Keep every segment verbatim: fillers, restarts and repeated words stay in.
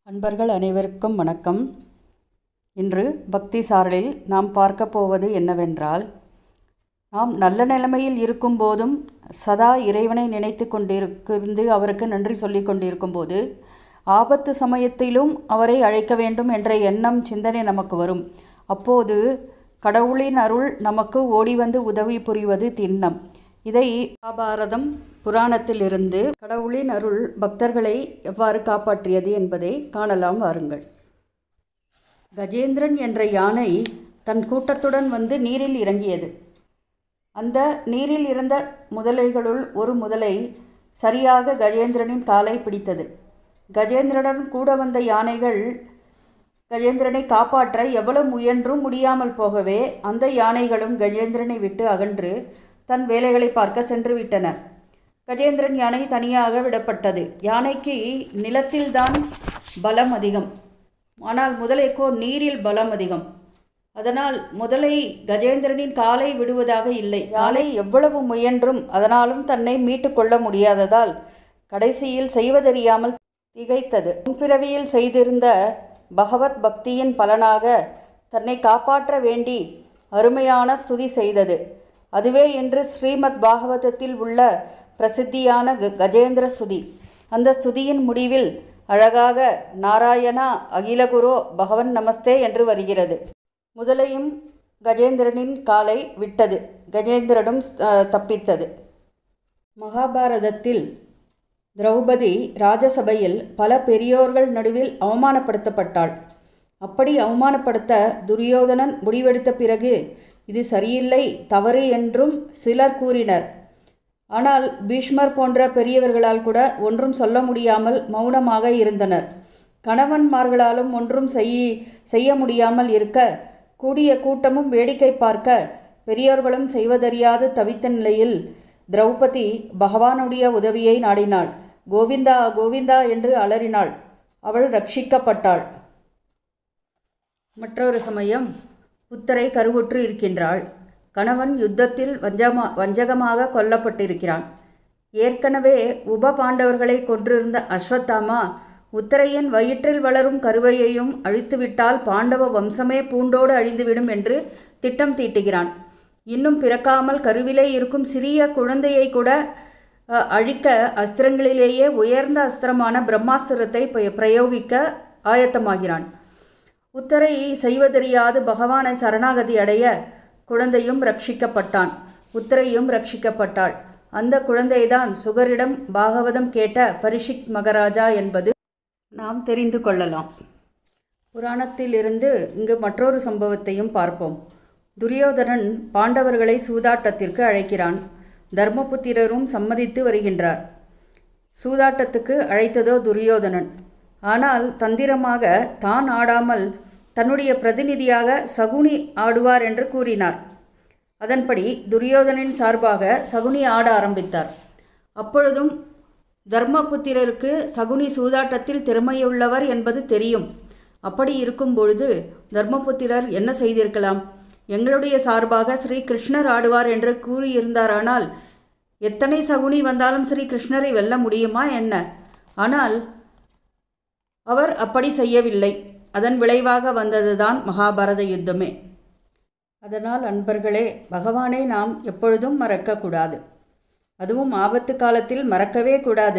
அன்பர்கள் அனைவருக்கும் வணக்கம். இன்று பக்தி சாரலில் நாம் பார்க்க போவது என்னவென்றால், நாம் நல்ல நிலைமையில் இருக்கும் போதும் சதா இறைவனை நினைத்து கொண்டிருந்து அவருக்கு நன்றி சொல்லி கொண்டிருக்கும் போது, ஆபத்து சமயத்திலும் அவரை அழைக்க வேண்டும் என்ற எண்ணம் சிந்தனை நமக்கு வரும். அப்போது கடவுளின் அருள் நமக்கு ஓடி வந்து உதவி புரிவது திண்ணம். இதை மகாபாரதம் புராணத்திலிருந்து கடவுளின் அருள் பக்தர்களை எவ்வாறு காப்பாற்றியது என்பதை காணலாம் வாருங்கள். கஜேந்திரன் என்ற யானை தன் கூட்டத்துடன் வந்து நீரில் இறங்கியது. அந்த நீரில் இருந்த முதலைகளுள் ஒரு முதலை சரியாக கஜேந்திரனின் காலை பிடித்தது. கஜேந்திரனுடன் கூட வந்த யானைகள் கஜேந்திரனை காப்பாற்ற எவ்வளவு முயன்றும் முடியாமல் போகவே அந்த யானைகளும் கஜேந்திரனை விட்டு அகன்று தன் வேலைகளை பார்க்க சென்று விட்டன. கஜேந்திரன் யானை தனியாக விடப்பட்டது. யானைக்கு நிலத்தில்தான் பலம் அதிகம், ஆனால் முதலைக்கோ நீரில் பலம் அதிகம். அதனால் முதலை கஜேந்திரனின் காலை விடுவதாக இல்லை. காலை எவ்வளவு முயன்றும் அதனாலும் தன்னை மீட்டு கொள்ள முடியாததால் கடைசியில் செய்வதறியாமல் திகைத்தது. முன்பிறவியில் செய்திருந்த பகவத் பக்தியின் பலனாக தன்னை காப்பாற்ற வேண்டி அருமையான ஸ்துதி செய்தது. அதுவே இன்று ஸ்ரீமத் பாகவதத்தில் உள்ள பிரசித்தியான கஜேந்திர ஸ்துதி. அந்த ஸ்துதியின் முடிவில் அழகாக நாராயணா அகிலகுரோ பகவன் நமஸ்தே என்று வருகிறது. முதலையும் கஜேந்திரனின் காலை விட்டது. கஜேந்திரனும் தப்பித்தது. மகாபாரதத்தில் திரௌபதி ராஜசபையில் பல பெரியோர்கள் நடுவில் அவமானப்படுத்தப்பட்டாள். அப்படி அவமானப்படுத்த துரியோதனன் முடிவெடுத்த பிறகு இது சரியில்லை, தவறு என்றும் சிலர் கூறினர். ஆனால் பீஷ்மர் போன்ற பெரியவர்களால் கூட ஒன்றும் சொல்ல முடியாமல் மௌனமாக இருந்தனர். கணவன்மார்களாலும் ஒன்றும் செய் செய்ய முடியாமல் இருக்க கூடிய கூட்டமும் வேடிக்கை பார்க்க பெரியோர்களும் செய்வதறியாது தவித்த நிலையில் திரௌபதி பகவானுடைய உதவியை நாடினாள். கோவிந்தா கோவிந்தா என்று அலறினாள். அவள் ரட்சிக்கப்பட்டாள். மற்றொரு சமயம் உத்தரை கருவுற்று இருக்கின்றாள். கணவன் யுத்தத்தில் வஞ்சமா வஞ்சகமாக கொல்லப்பட்டிருக்கிறான். ஏற்கனவே உப பாண்டவர்களை கொன்றிருந்த அஸ்வத்தாமா உத்தரையின் வயிற்றில் வளரும் கருவையையும் அழித்துவிட்டால் பாண்டவ வம்சமே பூண்டோடு அழிந்துவிடும் என்று திட்டம் தீட்டுகிறான். இன்னும் பிறக்காமல் கருவிலே இருக்கும் சிறிய குழந்தையை கூட அழிக்க அஸ்திரங்களிலேயே உயர்ந்த அஸ்திரமான பிரம்மாஸ்திரத்தை பிரயோகிக்க ஆயத்தமாகிறான். உத்தரை செய்வதறியாது பகவானை சரணாகதி அடைய குழந்தையும் ரட்சிக்கப்பட்டான். உத்தரையும் ரட்சிக்கப்பட்டாள். அந்த குழந்தைதான் சுகரிடம் பாகவதம் கேட்ட பரிஷித் மகாராஜா என்பது நாம் தெரிந்து கொள்ளலாம். புராணத்திலிருந்து இங்கு மற்றொரு சம்பவத்தையும் பார்ப்போம். துரியோதனன் பாண்டவர்களை சூதாட்டத்திற்கு அழைக்கிறான். தர்மபுத்திரரும் சம்மதித்து வருகின்றார். சூதாட்டத்துக்கு அழைத்ததோ துரியோதனன். ஆனால் தந்திரமாக தான் ஆடாமல் தன்னுடைய பிரதிநிதியாக சகுனி ஆடுவார் என்று கூறினார். அதன்படி துரியோதனின் சார்பாக சகுனி ஆட ஆரம்பித்தார். அப்பொழுதும் தர்மபுத்திரருக்கு சகுனி சூதாட்டத்தில் திறமையுள்ளவர் என்பது தெரியும். அப்படி இருக்கும் பொழுது தர்மபுத்திரர் என்ன செய்திருக்கலாம்? எங்களுடைய சார்பாக ஸ்ரீ கிருஷ்ணர் ஆடுவார் என்று கூறியிருந்தாரானால் எத்தனை சகுனி வந்தாலும் ஸ்ரீ கிருஷ்ணரை வெல்ல முடியுமா என்ன? ஆனால் அவர் அப்படி செய்யவில்லை. அதன் விளைவாக வந்ததுதான் மகாபாரத யுத்தமே. அதனால் அன்பர்களே, பகவானை நாம் எப்பொழுதும் மறக்கக்கூடாது. அதுவும் ஆபத்து காலத்தில் மறக்கவே கூடாது.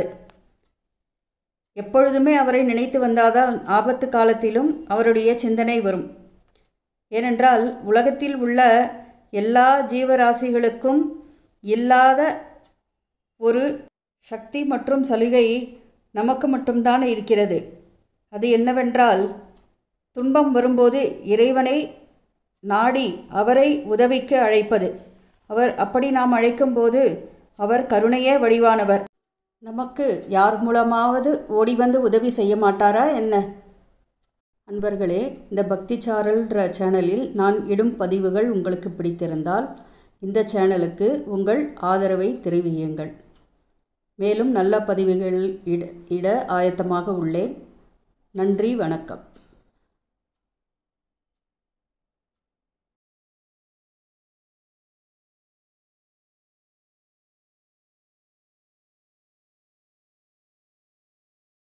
எப்பொழுதுமே அவரை நினைத்து வந்தால்தான் ஆபத்து காலத்திலும் அவருடைய சிந்தனை வரும். ஏனென்றால் உலகத்தில் உள்ள எல்லா ஜீவராசிகளுக்கும் இல்லாத ஒரு சக்தி மற்றும் சலுகை நமக்கு மட்டும்தான் இருக்கிறது. அது என்னவென்றால், துன்பம் வரும்போது இறைவனை நாடி அவரை உதவிக்கு அழைப்பது. அவர் அப்படி நாம் அழைக்கும்போது அவர் கருணையே வடிவானவர். நமக்கு யார் மூலமாவது ஓடி வந்து உதவி செய்ய மாட்டாரா என்ன? அன்பர்களே, இந்த பக்தி சாரல்ன்ற சேனலில் நான் இடும் பதிவுகள் உங்களுக்கு பிடித்திருந்தால் இந்த சேனலுக்கு உங்கள் ஆதரவை தெரிவியுங்கள். மேலும் நல்ல பதிவுகள் இட இட ஆயத்தமாக உள்ளேன். நன்றி, வணக்கம்.